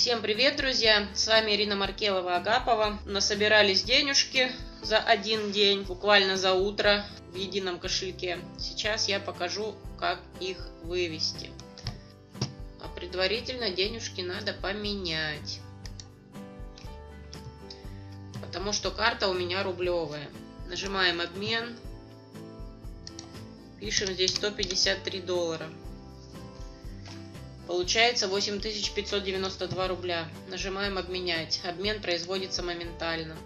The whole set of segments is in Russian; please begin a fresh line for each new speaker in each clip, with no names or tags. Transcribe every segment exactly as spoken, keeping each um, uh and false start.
Всем привет, друзья! С вами Ирина Маркелова-Агапова. Насобирались денежки за один день, буквально за утро в едином кошельке. Сейчас я покажу, как их вывести. А предварительно денежки надо поменять, потому что карта у меня рублевая. Нажимаем обмен. Пишем здесь сто пятьдесят три доллара. Получается восемь тысяч пятьсот девяносто два рубля. Нажимаем обменять. Обмен производится моментально.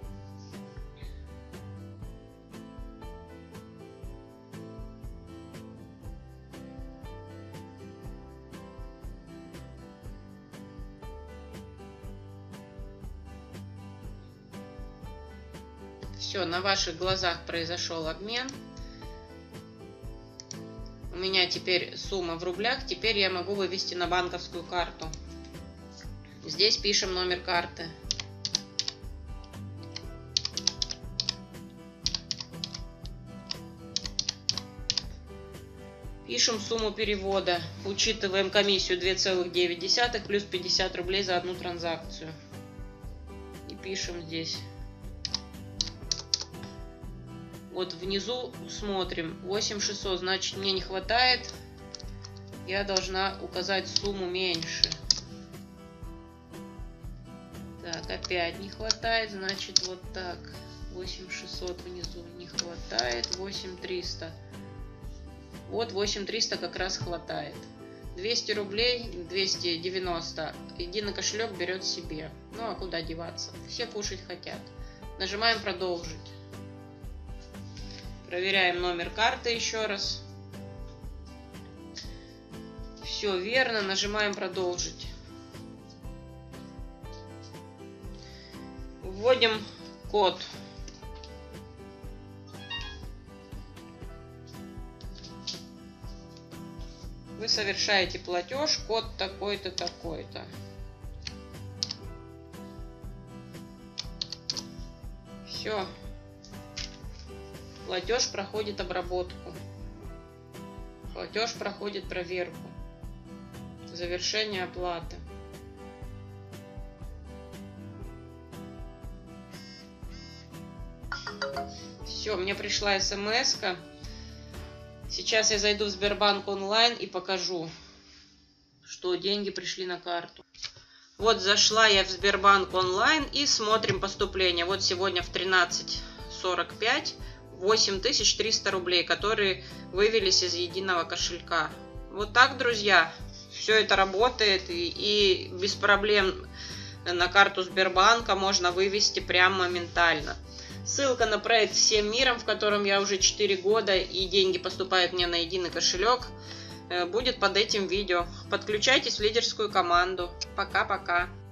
Все, на ваших глазах произошел обмен. У меня теперь сумма в рублях, теперь я могу вывести на банковскую карту. Здесь пишем номер карты. Пишем сумму перевода. Учитываем комиссию две целых девять десятых плюс пятьдесят рублей за одну транзакцию. И пишем здесь. Вот внизу смотрим восемь тысяч шестьсот, значит мне не хватает, я должна указать сумму меньше. Так, опять не хватает, значит вот так, восемь тысяч шестьсот внизу не хватает, восемь тысяч триста. Вот восемь тысяч триста как раз хватает. двести рублей, двести девяносто, единый кошелек берет себе. Ну а куда деваться, все кушать хотят. Нажимаем продолжить. Проверяем номер карты еще раз. Все верно. Нажимаем продолжить. Вводим код. Вы совершаете платеж. Код такой-то, такой-то. Все. Платеж проходит обработку. Платеж проходит проверку. Завершение оплаты. Все, мне пришла смс-ка. Сейчас я зайду в Сбербанк онлайн и покажу, что деньги пришли на карту. Вот зашла я в Сбербанк онлайн и смотрим поступление. Вот сегодня в тринадцать сорок пять восемь тысяч триста рублей, которые вывелись из единого кошелька. Вот так, друзья, все это работает, и, и без проблем на карту Сбербанка можно вывести прямо моментально. Ссылка на проект «Всем миром», в котором я уже четыре года, и деньги поступают мне на единый кошелек, будет под этим видео. Подключайтесь в лидерскую команду. Пока-пока.